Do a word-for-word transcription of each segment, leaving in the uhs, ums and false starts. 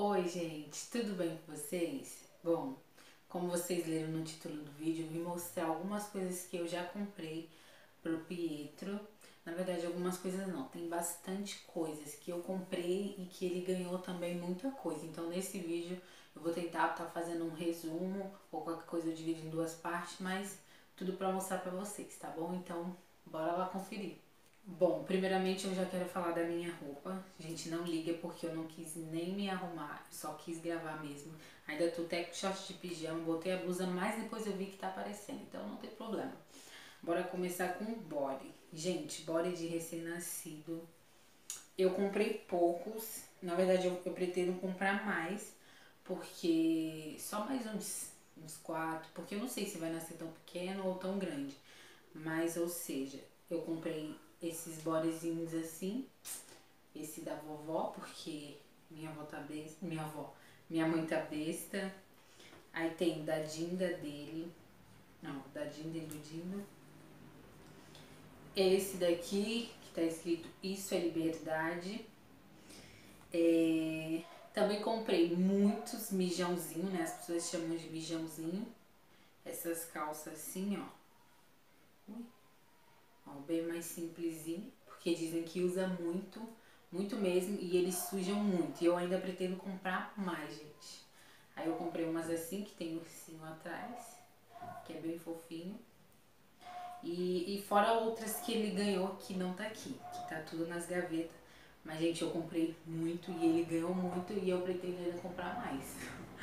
Oi, gente, tudo bem com vocês? Bom, como vocês leram no título do vídeo, eu vim mostrar algumas coisas que eu já comprei pro Pietro. Na verdade, algumas coisas não, tem bastante coisas que eu comprei e que ele ganhou também muita coisa. Então, nesse vídeo, eu vou tentar estar tá fazendo um resumo ou qualquer coisa eu divido em duas partes, mas tudo pra mostrar pra vocês, tá bom? Então, bora lá conferir. Bom, primeiramente eu já quero falar da minha roupa. Gente, não liga porque eu não quis nem me arrumar, só quis gravar mesmo. Ainda tô até com short de pijama, botei a blusa, mas depois eu vi que tá aparecendo, então não tem problema. Bora começar com o body. Gente, body de recém-nascido. Eu comprei poucos, na verdade eu, eu pretendo comprar mais, porque só mais uns, uns quatro, porque eu não sei se vai nascer tão pequeno ou tão grande. Mas, ou seja, eu comprei esses bodezinhos assim, esse da vovó, porque minha avó tá besta, minha avó, minha mãe tá besta. Aí tem da Dinda dele, não, da Dinda e do Dindo. Esse daqui, que tá escrito Isso é Liberdade. É, também comprei muitos mijãozinho, né, as pessoas chamam de mijãozinho. Essas calças assim, ó. Ui. Ó, bem mais simplesinho, porque dizem que usa muito, muito mesmo, e eles sujam muito. E eu ainda pretendo comprar mais, gente. Aí eu comprei umas assim, que tem ursinho atrás, que é bem fofinho. E, e fora outras que ele ganhou que não tá aqui, que tá tudo nas gavetas. Mas, gente, eu comprei muito e ele ganhou muito e eu pretendo ainda comprar mais.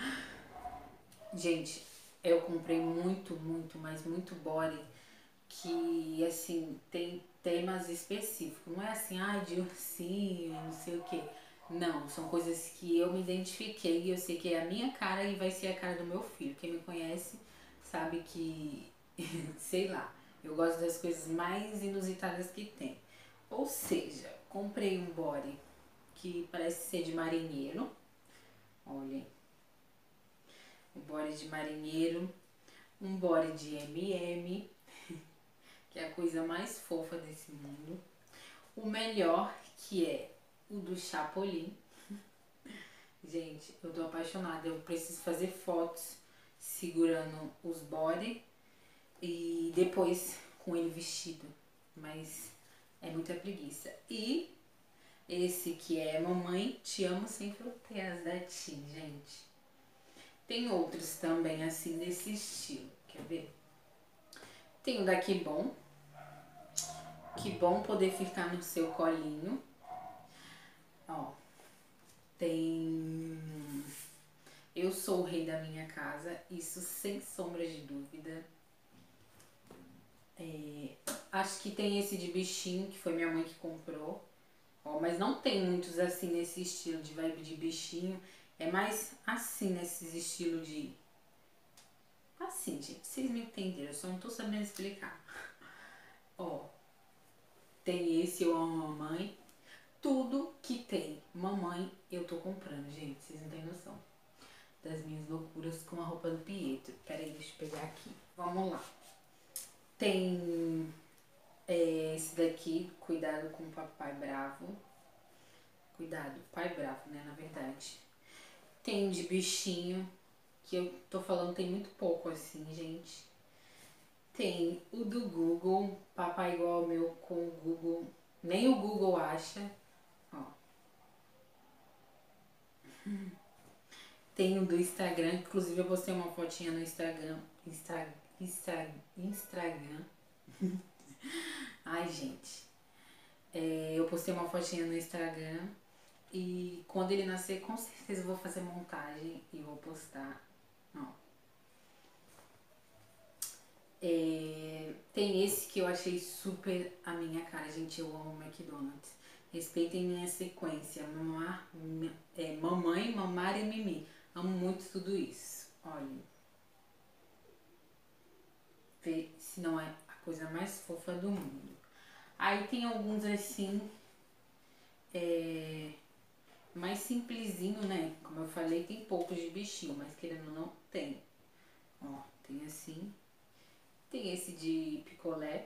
Gente, eu comprei muito, muito, mas muito body que, assim, tem temas específicos. Não é assim, ah, de ursinho, não sei o que. Não, são coisas que eu me identifiquei e eu sei que é a minha cara e vai ser a cara do meu filho. Quem me conhece sabe que, sei lá, eu gosto das coisas mais inusitadas que tem. Ou seja, comprei um body que parece ser de marinheiro. Olhem, um body de marinheiro, um body de M M, que é a coisa mais fofa desse mundo. O melhor, que é o do Chapolin. Gente, eu tô apaixonada. Eu preciso fazer fotos segurando os body e depois com ele vestido. Mas é muita preguiça. E esse que é Mamãe Te Amo Sem Fronteiras, da Tim, gente. Tem outros também assim desse estilo. Quer ver? Tem o da Que Bom. Que bom poder ficar no seu colinho. Ó, tem Eu Sou o Rei da Minha Casa, isso sem sombra de dúvida. É, acho que tem esse de bichinho, que foi minha mãe que comprou. Ó, mas não tem muitos assim nesse estilo de vibe de bichinho. É mais assim, nesses estilos de... Assim, gente, vocês me entenderam, eu só não tô sabendo explicar. Ó, tem esse Eu Amo Mamãe. Tudo que tem mamãe eu tô comprando, gente, vocês não têm noção das minhas loucuras com a roupa do Pietro. Pera aí, deixa eu pegar aqui. Vamos lá. Tem é, esse daqui, Cuidado com o Papai Bravo. Cuidado, Pai Bravo, né, na verdade. Tem de bichinho, que eu tô falando tem muito pouco assim, gente. Tem o do Google, Papai Igual ao Meu com o Google. Nem o Google acha. Ó. Tem o do Instagram, inclusive eu postei uma fotinha no Instagram. Insta, Insta, Instagram. Ai, gente. É, eu postei uma fotinha no Instagram e quando ele nascer, com certeza eu vou fazer montagem e vou postar. Ó. É, tem esse que eu achei super a minha cara, gente. Eu amo McDonald's. Respeitem minha sequência. Mamar, é, mamãe, mamar e mimi. Amo muito tudo isso. Olha. Vê se não é a coisa mais fofa do mundo. Aí tem alguns assim, é, mais simplesinho, né? Como eu falei, tem poucos de bichinho, mas querendo ou não, tem. Ó, tem assim. Tem esse de picolé.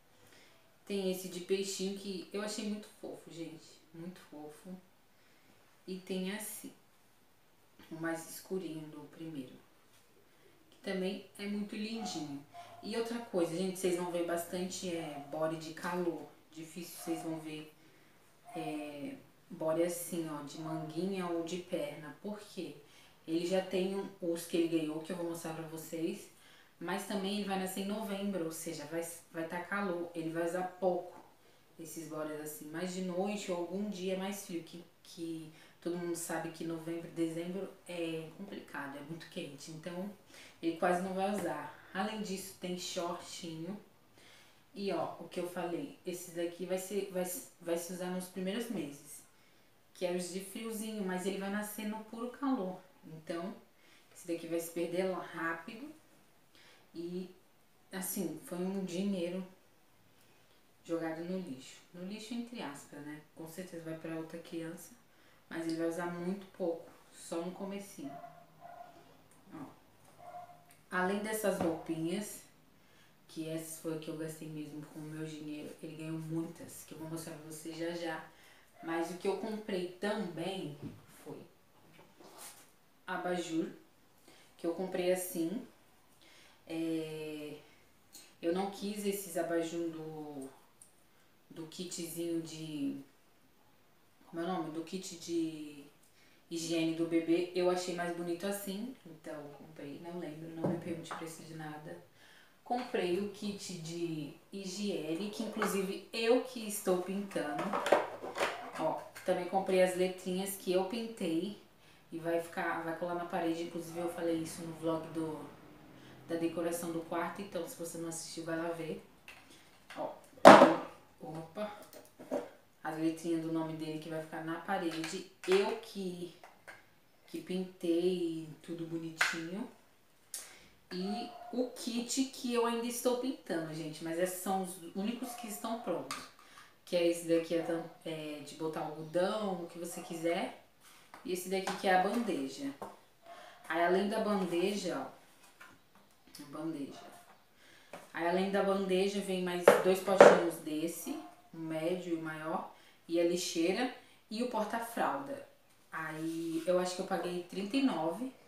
Tem esse de peixinho que eu achei muito fofo, gente. Muito fofo. E tem assim, o mais escurinho do primeiro, que também é muito lindinho. E outra coisa, gente, vocês vão ver bastante é, body de calor. Difícil vocês vão ver é, body assim, ó, de manguinha ou de perna. Por quê? Ele já tem um, os que ele ganhou, que eu vou mostrar pra vocês. Mas também ele vai nascer em novembro, ou seja, vai vai estar calor. Ele vai usar pouco esses bodies assim. Mas de noite ou algum dia mais frio, que, que todo mundo sabe que novembro, dezembro é complicado, é muito quente. Então, ele quase não vai usar. Além disso, tem shortinho. E ó, o que eu falei, esse daqui vai, ser, vai, vai se usar nos primeiros meses. Que é os de friozinho, mas ele vai nascer no puro calor. Então, esse daqui vai se perder rápido. E, assim, foi um dinheiro jogado no lixo. No lixo, entre aspas, né? Com certeza vai pra outra criança. Mas ele vai usar muito pouco, só no comecinho. Ó. Além dessas roupinhas, que essa foi que eu gastei mesmo com o meu dinheiro, ele ganhou muitas, que eu vou mostrar pra vocês já já. Mas o que eu comprei também foi abajur, que eu comprei assim. É, eu não quis esses abajur do, do kitzinho de... Como é o nome? Do kit de higiene do bebê. Eu achei mais bonito assim, então comprei, não lembro, não me pergunte preço de nada. Comprei o kit de higiene, que inclusive eu que estou pintando. Ó, também comprei as letrinhas que eu pintei e vai ficar, vai colar na parede. Inclusive eu falei isso no vlog do, da decoração do quarto, então se você não assistiu vai lá ver. Ó, opa, as letrinhas do nome dele que vai ficar na parede. Eu que, que pintei tudo bonitinho. E o kit que eu ainda estou pintando, gente, mas esses são os únicos que estão prontos. Que é esse daqui é, é de botar algodão, o que você quiser. E esse daqui que é a bandeja. Aí além da bandeja, ó, bandeja. Aí além da bandeja vem mais dois potinhos desse, o médio e o maior, e a lixeira e o porta-fralda. Aí eu acho que eu paguei trinta e nove reais.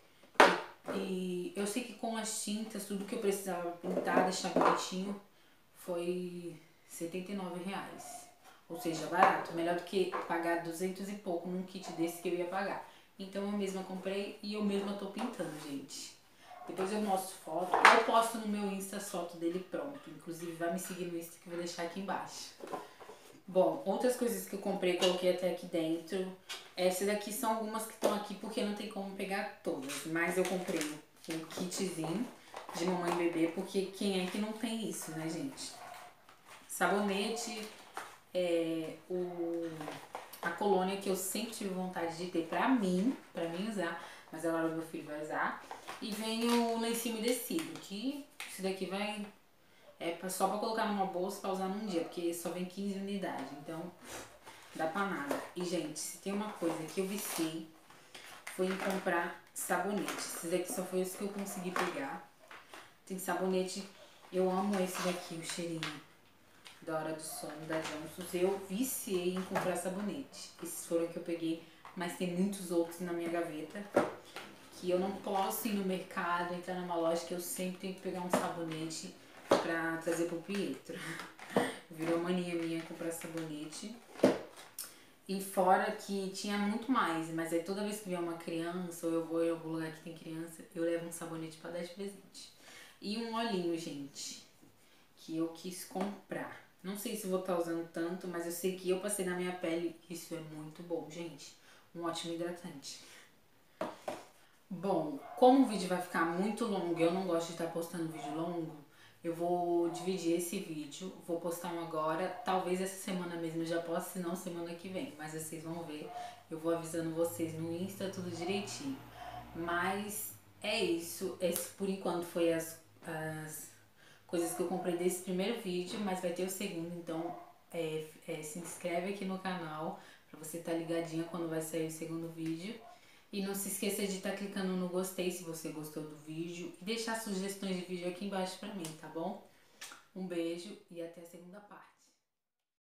E eu sei que com as tintas, tudo que eu precisava pintar, deixar bonitinho, foi setenta e nove reais. Ou seja, barato. Melhor do que pagar duzentos e pouco num kit desse que eu ia pagar. Então eu mesma comprei e eu mesma tô pintando, gente. Depois eu mostro foto. Eu posto no meu Insta as fotos dele pronto. Inclusive vai me seguir no Insta que eu vou deixar aqui embaixo. Bom, outras coisas que eu comprei, coloquei até aqui dentro. Essas daqui são algumas que estão aqui porque não tem como pegar todas. Mas eu comprei um kitzinho de mamãe e bebê, porque quem é que não tem isso, né, gente? Sabonete, é, o, a colônia que eu sempre tive vontade de ter pra mim, pra mim usar, mas agora o meu filho vai usar. E vem o lencinho umedecido, que isso daqui vai... É só pra colocar numa bolsa pra usar num dia, porque só vem quinze unidades, então dá pra nada. E, gente, se tem uma coisa que eu viciei, foi em comprar sabonete. Esse daqui só foi os que eu consegui pegar. Tem sabonete, eu amo esse daqui, o cheirinho da Hora do Sono, da Johnson's. Eu viciei em comprar sabonete. Esses foram que eu peguei, mas tem muitos outros na minha gaveta. Que eu não posso ir no mercado, entrar numa loja que eu sempre tenho que pegar um sabonete pra trazer pro Pietro. Virou mania minha comprar sabonete. E fora que tinha muito mais, mas aí toda vez que vier uma criança, ou eu vou em algum lugar que tem criança, eu levo um sabonete pra dar de presente. E um olhinho, gente, que eu quis comprar. Não sei se vou estar usando tanto, mas eu sei que eu passei na minha pele, isso é muito bom, gente. Um ótimo hidratante. Bom, como o vídeo vai ficar muito longo e eu não gosto de estar postando vídeo longo, eu vou dividir esse vídeo, vou postar um agora, talvez essa semana mesmo eu já poste, se não semana que vem, mas vocês vão ver, eu vou avisando vocês no Insta tudo direitinho. Mas é isso, esse por enquanto foi as, as coisas que eu comprei desse primeiro vídeo, mas vai ter o segundo, então é, é, se inscreve aqui no canal pra você estar ligadinha quando vai sair o segundo vídeo. E não se esqueça de estar clicando no gostei se você gostou do vídeo e deixar sugestões de vídeo aqui embaixo pra mim, tá bom? Um beijo e até a segunda parte.